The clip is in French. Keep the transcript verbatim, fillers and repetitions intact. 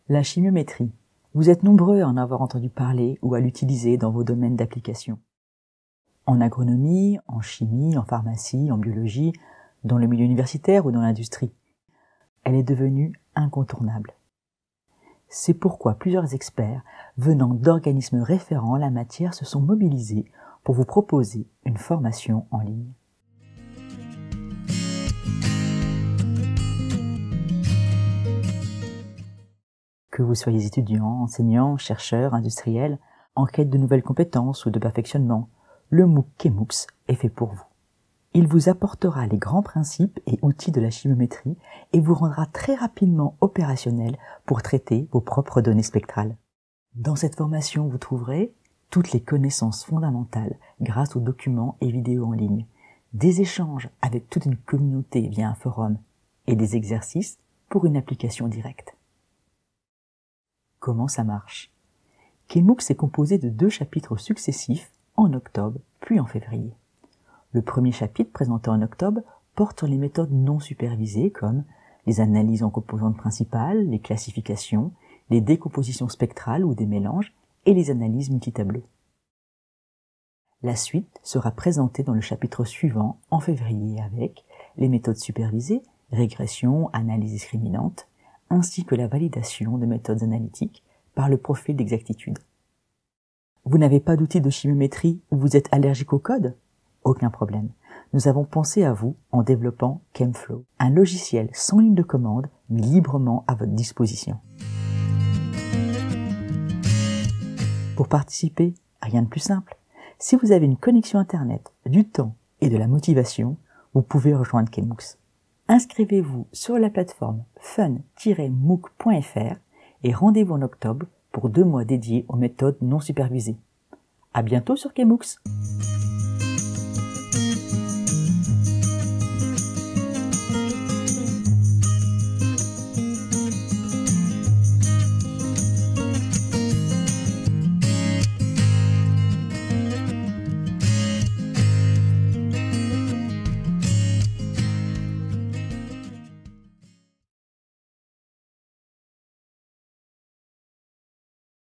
La chimiométrie. Vous êtes nombreux à en avoir entendu parler ou à l'utiliser dans vos domaines d'application. En agronomie, en chimie, en pharmacie, en biologie, dans le milieu universitaire ou dans l'industrie. Elle est devenue incontournable. C'est pourquoi plusieurs experts venant d'organismes référents en la matière se sont mobilisés pour vous proposer une formation en ligne. Que vous soyez étudiant, enseignant, chercheur, industriel, en quête de nouvelles compétences ou de perfectionnement, le MOOC Chemooks est fait pour vous. Il vous apportera les grands principes et outils de la chimiométrie et vous rendra très rapidement opérationnel pour traiter vos propres données spectrales. Dans cette formation, vous trouverez toutes les connaissances fondamentales grâce aux documents et vidéos en ligne, des échanges avec toute une communauté via un forum et des exercices pour une application directe. Comment ça marche? Chemooks est composé de deux chapitres successifs en octobre puis en février. Le premier chapitre, présenté en octobre, porte sur les méthodes non supervisées comme les analyses en composantes principales, les classifications, les décompositions spectrales ou des mélanges et les analyses multitableaux. La suite sera présentée dans le chapitre suivant en février avec les méthodes supervisées, régression, analyse discriminante, ainsi que la validation de méthodes analytiques par le profil d'exactitude. Vous n'avez pas d'outil de chimiométrie ou vous êtes allergique au code? Aucun problème. Nous avons pensé à vous en développant ChemFlow, un logiciel sans ligne de commande, mis librement à votre disposition. Pour participer, rien de plus simple. Si vous avez une connexion Internet, du temps et de la motivation, vous pouvez rejoindre Chemooks. Inscrivez-vous sur la plateforme fun tiret mooc point f r et rendez-vous en octobre pour deux mois dédiés aux méthodes non supervisées. À bientôt sur Chemooks!